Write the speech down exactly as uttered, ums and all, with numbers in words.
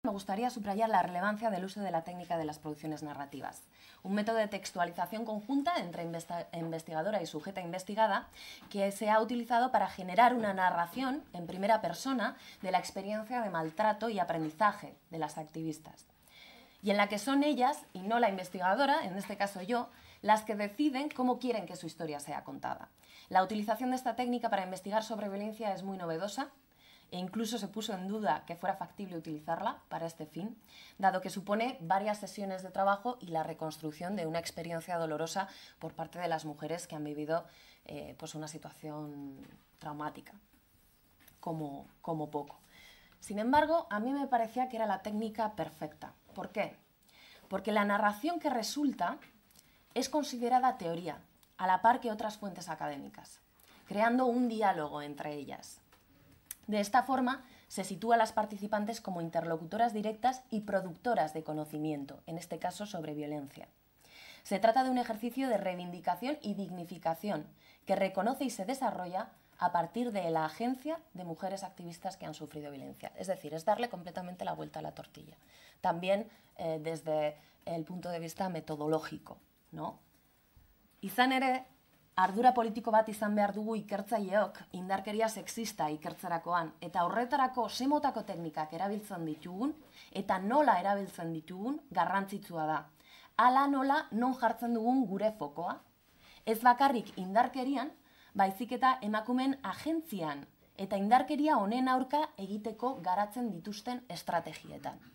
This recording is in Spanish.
Me gustaría subrayar la relevancia del uso de la técnica de las producciones narrativas, un método de textualización conjunta entre investigadora y sujeta investigada que se ha utilizado para generar una narración en primera persona de la experiencia de maltrato y aprendizaje de las activistas, y en la que son ellas, y no la investigadora, en este caso yo, las que deciden cómo quieren que su historia sea contada. La utilización de esta técnica para investigar sobre violencia es muy novedosa, e incluso se puso en duda que fuera factible utilizarla para este fin, dado que supone varias sesiones de trabajo y la reconstrucción de una experiencia dolorosa por parte de las mujeres que han vivido eh, pues una situación traumática, como, como poco. Sin embargo, a mí me parecía que era la técnica perfecta. ¿Por qué? Porque la narración que resulta es considerada teoría, a la par que otras fuentes académicas, creando un diálogo entre ellas. De esta forma, se sitúa a las participantes como interlocutoras directas y productoras de conocimiento, en este caso sobre violencia. Se trata de un ejercicio de reivindicación y dignificación que reconoce y se desarrolla a partir de la agencia de mujeres activistas que han sufrido violencia. Es decir, es darle completamente la vuelta a la tortilla. También eh, desde el punto de vista metodológico, ¿no? Izan ere, ardura politiko bat izan behar dugu ikertzaileok indarkeria sexista ikertzerakoan, eta horretarako semotako teknikak erabiltzen ditugun eta nola erabiltzen ditugun garrantzitsua da. Hala nola non jartzen dugun gure fokoa. Ez bakarrik indarkerian, baizik eta emakumeen agentzian eta indarkeria honen aurka egiteko garatzen dituzten estrategietan.